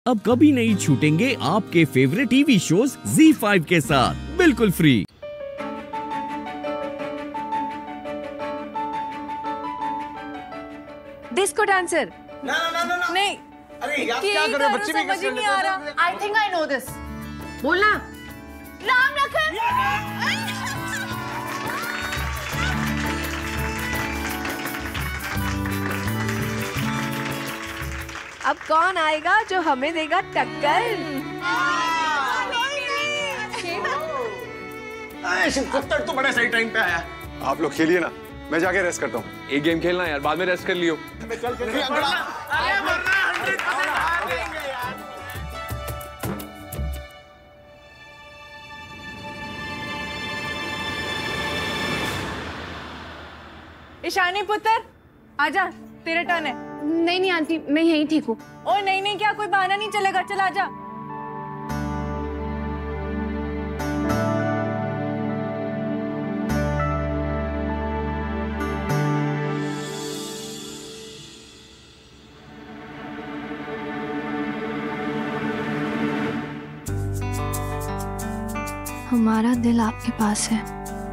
अब कभी नहीं छूटेंगे आपके फेवरेट टीवी शोज ZEE5 के साथ बिल्कुल फ्री। Disco dancer. ना नहीं। अरे यार क्या कर रहे हो बच्चे भी समझ ही नहीं आ रहा। I think I know this. बोलना। राम लखन। अब कौन आएगा जो हमें देगा टक्कर? शिवपुत्र तो बड़े सही टाइम पे आया। आप लोग खेलिए ना, मैं जाके रेस्ट करता हूँ। एक गेम खेलना यार, बाद में रेस्ट कर लियो। ईशानी पुत्र आजा, तेरा टर्न है। नहीं आंटी, मैं यहीं ठीक हूँ। ओ नहीं क्या कोई बहाना नहीं चलेगा, चल आजा। हमारा दिल आपके पास है।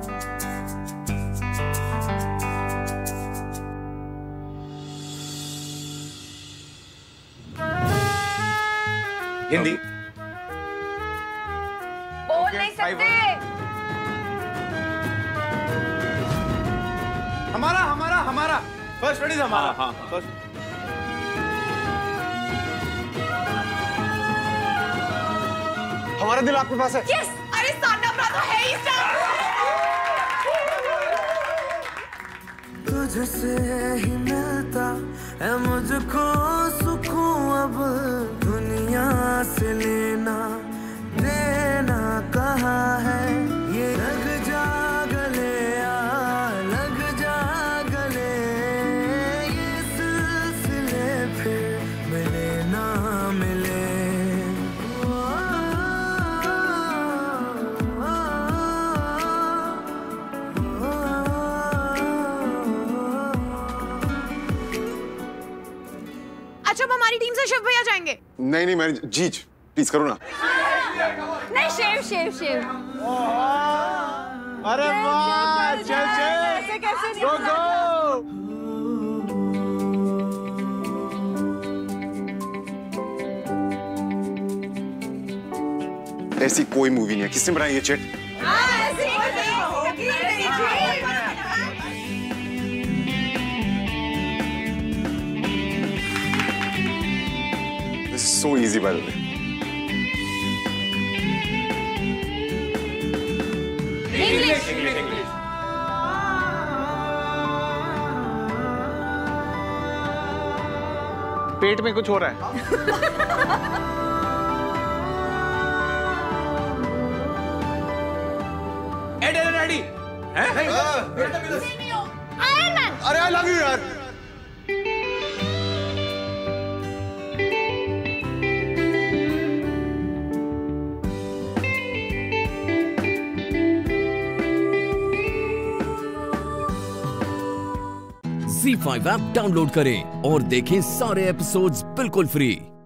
हिंदी बोल नहीं सकते। हमारा फर्स्ट वर्ड इज हमारा। हाँ फर्स्ट। हमारा दिल आपके पास है। यस, अरे साडा भरा तो है ही सब। तुझसे ही मिलता है मुझको सुकून, अब दुनिया से लेना देना कहा है। ये लग जा गले लग जा गले, ये सिलसिले फिर मिले ना मिले। अच्छा, अब हमारी टीम से शिव भैया जाएंगे। नहीं मैं जीज प्लीज करो ना। नहीं, शेव। अरे वाह, चल ऐसे कैसे नहीं गो होगा? गो। ऐसी कोई मूवी नहीं है, किसने बनाई ये chat? This is so easy by the way. English. पेट में कुछ हो रहा है। एडी आयरन मैन। अरे आई लव यू यार। ZEE5 ऐप डाउनलोड करें और देखें सारे एपिसोड्स बिल्कुल फ्री।